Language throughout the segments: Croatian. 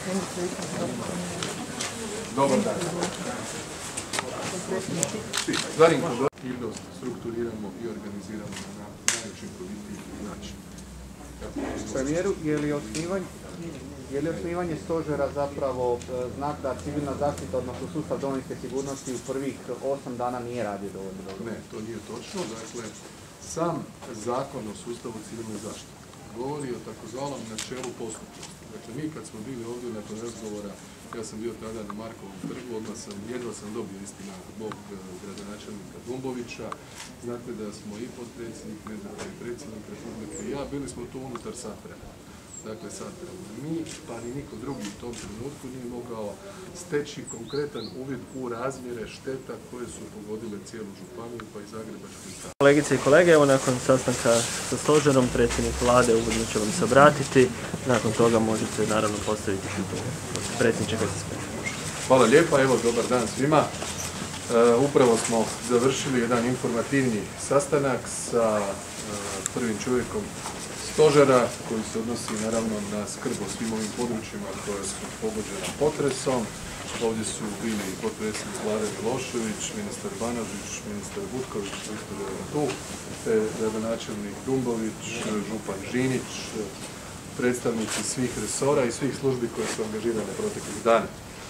Dobar dan. Zarinko, aktivnost strukturiramo i organiziramo na najučinkovitiji način. Premijeru, je li osnivanje stožera zapravo znak da civilna zaštita, odnosno sustav domovinske sigurnosti u prvih 8 dana nije radio dovoljno dobro? Ne, to nije točno. Dakle, sam zakon o sustavu civilne zaštite govori o takozvanom načelu postupnosti. Dakle, mi kad smo bili ovdje nakon razgovora, ja sam bio tada na Markovom trgu, jedva sam dobio istina zbog gradonačelnika Dumbovića. Znate da smo i potpredsjednik Medveda i predsjednik Republike i ja, bili smo tu unutar sat vremena. Dakle, sat vremena. Mi, pa ni niko drugi u tom trenutku nije mogao steći konkretan uvid u razmjere šteta koje su pogodile cijelu županiju, pa i Zagrebačku i Hrvatsku. Kolegice i kolege, evo nakon sastanka sa stožerom, predsjednik vlade uvodno će vam se obratiti. Nakon toga možete naravno postaviti pitanje. Predsjedniče, kad se spremite. Hvala lijepa, evo dobar dan svima. Upravo smo završili jedan informativni sastanak sa prvim čovjekom stožera koji se odnosi naravno na skrb o svim ovim područjima koje su pogođena potresom. Ovdje su bili potpredsjednik vlade Milošević, ministar Banožić, ministar Butković, ministar tu, te gradonačelnik Dumbović, župan Žinić, predstavnici svih resora i svih službi koje su angažirane proteklih dana.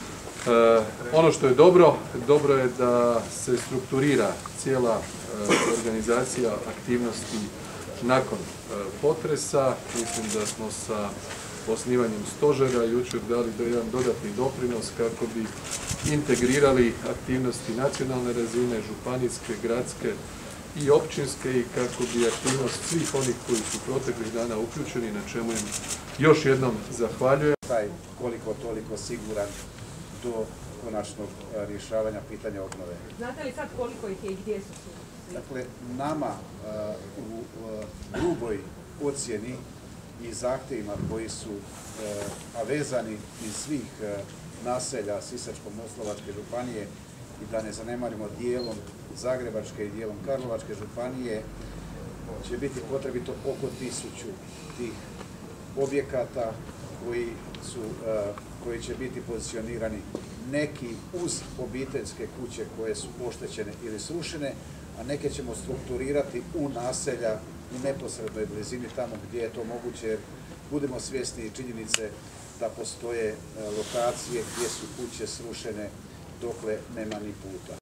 Ono što je dobro, dobro je da se strukturira cijela organizacija aktivnosti nakon potresa. Mislim da smo sa osnivanjem stožera jučer dali jedan dodatni doprinos kako bi integrirali aktivnosti nacionalne razine, županijske, gradske i općinske i kako bi aktivnost svih onih koji su proteklih dana uključeni, na čemu im još jednom zahvaljujem. Taj koliko toliko siguran do konačnog rješavanja pitanja obnove. Znate li sad koliko ih je i gdje su? Dakle, nama u gruboj ocjeni i zahtjevima koji su vezani iz svih naselja Sisačko-moslavačke županije i da ne zanemarimo dijelom Zagrebačke i dijelom Karlovačke županije, će biti potrebito oko 1000 tih objekata koji će biti pozicionirani neki uz obiteljske kuće koje su oštećene ili srušene, a neke ćemo strukturirati u naselja u neposrednoj blizini tamo gdje je to moguće, jer budemo svjesni činjenice da postoje lokacije gdje su kuće srušene dokle nema ni puta.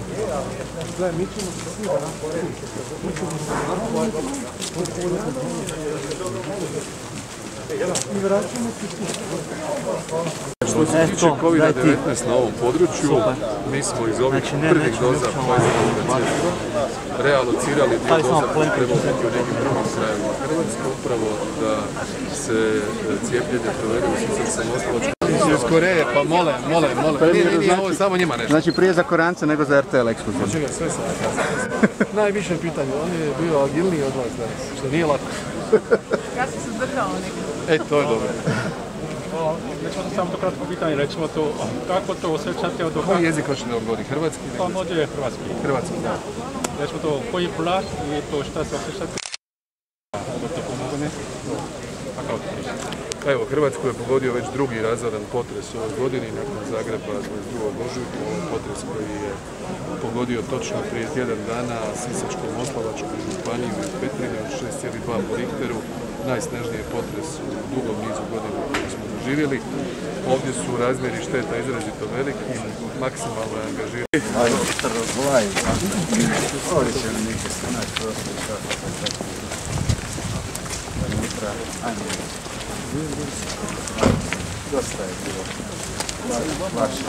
Što se tiče COVID-19 na ovom području, mi smo iz ovih prvih doza Pfizerova realocirali dio doza koji treba biti u nekim drugim krajevima Hrvatske, upravo da se cijepljenje provede u Sisak-Moslavačkoj. Iz Koreje, pa mole. Nije, ovo je samo njima nešto. Znači prije za Korance nego za RTL ekskluzivno. Čega, sve sam. Najviše pitanje, on je bio agilniji od vas danas, što nije lako. Ja sam se zdržao nekako. To je dobro. Recimo samo to kratko pitanje, recimo to, kako to osjećate od... Koji jezik hoćete da odgovori? Hrvatski? Pa može hrvatski. Hrvatski, da. Recimo to, koji plat i to šta se osjećate? Da to pomogne? Pa kao to pričate? Evo, Hrvatsku je pogodio već drugi razoran potres u ovoj godini, nakon Zagreba 22. ožujka, ovaj potres koji je pogodio točno prije tjedan dana Sisačko-Moslavačku županiju i Petrinju od 6,2 po Richteru, najsnažniji potres u dugom nizu godina koji smo doživjeli. Ovdje su razmjeri šteta izrazito veliki, maksimalno je angažirani. Dosta je bilo. Vaše.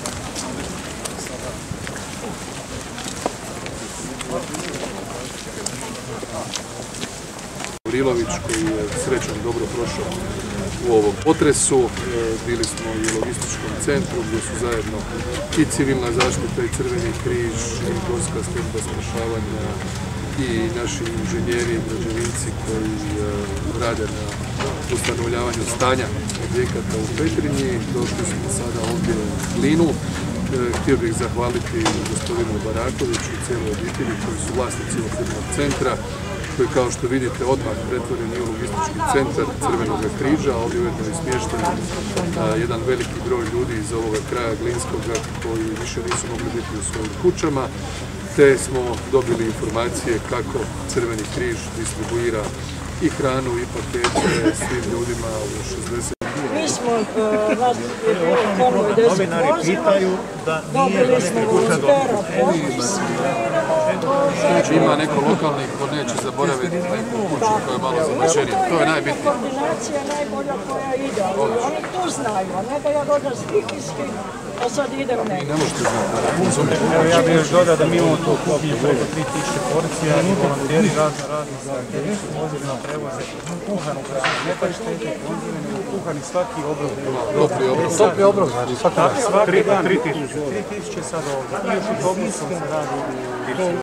Vrilović koji je srećom dobro prošao u ovom potresu. Bili smo i u logističkom centru gdje su zajedno i civilna zaštita i Crveni križ i gorska služba spašavanja i naši inženjeri i građevinci koji rade na ustanovljavanju stanja objekata u Petrinji. Došli smo sada ovdje u Glinu. Htio bih zahvaliti gospodinu Barakoviću i cijeloj obitelji koji su vlasnici ovog centra koji kao što vidite odmah pretvoren je u logistički centar Crvenog križa, ovdje ujedno je smješten jedan veliki broj ljudi iz ovoga kraja Glinskoga koji više nisu mogli biti u svojim kućama, te smo dobili informacije kako Crveni križ distribuira i hranu i pakete svim ljudima u 60. Mi smo konvoj 10 pitaju da dobili smo volontera potpis. Ima neko lokalnih ko neće zaboraviti neku kuću koja je malo zamačenija. To je najbitnije. Koordinacija je najbolja koja ide, ali oni to znaju, a ne da ja dođem stihijski, a sad idem nekako. Ne možete znati. Evo ja bih još dodao da mi imamo tu kuhinju preko 3000 porcija i volonteri razni za vozilima prevoze kuhanu hranu. Ne pa štete konzime, nego kuhani svaki obrok. Topli obrok, znači Svaki dan 3000 sad ovdje. I još autobusom se radi u Tirsu.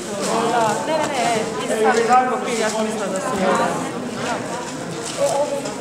Ne, ide sad iz ja sam mislila da su